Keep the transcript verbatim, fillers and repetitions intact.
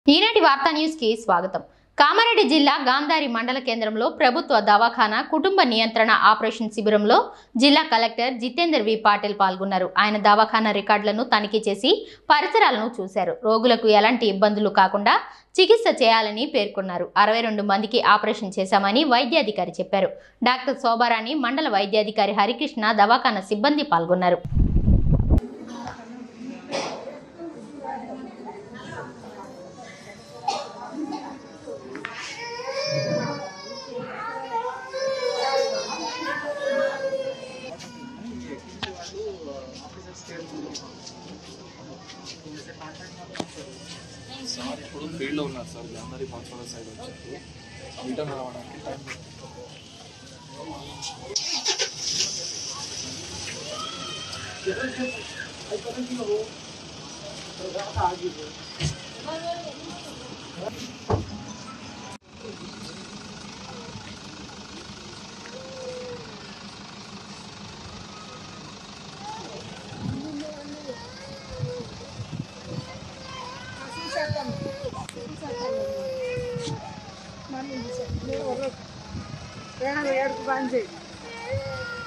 ఈనాటి వార్తా న్యూస్ కి స్వాగతం। కామారెడ్డి జిల్లా గాంధారి మండల కేంద్రంలో ప్రభుత్వ దవాఖానా కుటుంబ నియంత్రణ ఆపరేషన్ శిబిరంలో జిల్లా కలెక్టర్ జితేందర్ వి పాటిల్ పాల్గొన్నారు। ఆయన దవాఖానా రికార్డులను తనిఖీ చేసి పరిసరాలను చూశారు। రోగులకు ఎలాంటి ఇబ్బందులు కాకుండా చికిత్స చేయాలని పేర్కొన్నారు। అరవై రెండు మందికి ఆపరేషన్ చేశామని వైద్యాధికారి చెప్పారు। డాక్టర్ శోభారాణి, మండల వైద్యాధికారి హరికృష్ణ, దవాఖానా సిబ్బంది పాల్గొన్నారు। సార్ ఇప్పుడు ఫీల్డ్లో ఉన్నారు సార్, గాంధారి హాస్పిటల్ సైడ్ వచ్చారు, రిటర్న్ రావడానికి time Mami, saya, saya harus banjir.